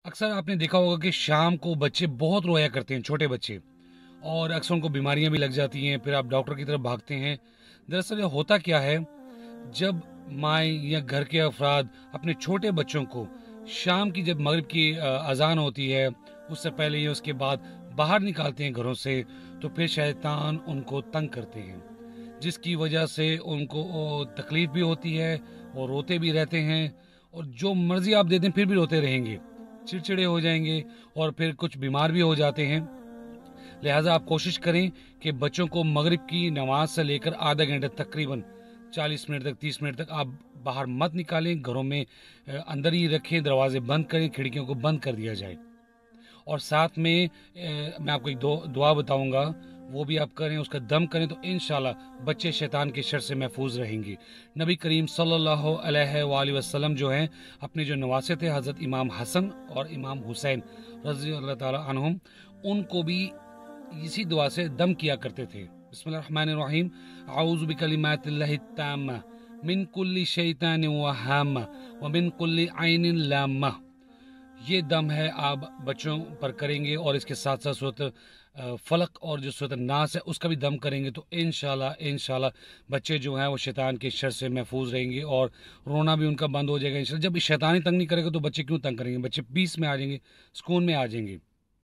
अक्सर आपने देखा होगा कि शाम को बच्चे बहुत रोया करते हैं, छोटे बच्चे, और अक्सर उनको बीमारियां भी लग जाती हैं। फिर आप डॉक्टर की तरफ भागते हैं। दरअसल ये होता क्या है, जब माँ या घर के अफराद अपने छोटे बच्चों को शाम की, जब मगरिब की अजान होती है, उससे पहले या उसके बाद बाहर निकालते हैं घरों से, तो फिर शैतान उनको तंग करते हैं, जिसकी वजह से उनको तकलीफ भी होती है और रोते भी रहते हैं। और जो मर्जी आप दे दें फिर भी रोते रहेंगे, चिड़चिड़े हो जाएंगे और फिर कुछ बीमार भी हो जाते हैं। लिहाजा आप कोशिश करें कि बच्चों को मगरिब की नमाज से लेकर आधा घंटे, तकरीबन 40 मिनट तक, 30 मिनट तक आप बाहर मत निकालें, घरों में अंदर ही रखें, दरवाजे बंद करें, खिड़कियों को बंद कर दिया जाए। और साथ में मैं आपको एक दुआ बताऊंगा, वो भी आप करें, उसका दम करें, तो इंशाल्लाह बच्चे शैतान के शर से महफूज रहेंगे। नबी करीम सल्लल्लाहु अलैहि वसल्लम जो हैं, अपने जो नवासे थे हज़रत इमाम हसन और इमाम हुसैन रज़ी अल्लाह ताला अन्हुम, उनको भी इसी दुआ से दम किया करते थे। बिस्मिल्लाहिर्रहमानिर्रहीम। आऊज़ु बिकलिमातिल्लाहि ताम्मा मिन कुल्ली शैतानिन व हाम्मा व मिन कुल्ली ऐनिन लाम्मा। ये दम है आप बच्चों पर करेंगे, और इसके साथ साथ सूरत फलक और जो सूरत नास है उसका भी दम करेंगे, तो इंशाल्लाह बच्चे जो हैं वो शैतान के शर से महफूज रहेंगे और रोना भी उनका बंद हो जाएगा इंशाल्लाह। जब शैतान ही तंग नहीं करेगा तो बच्चे क्यों तंग करेंगे, बच्चे पीस में आ जाएंगे, सुकून में आ जाएंगे।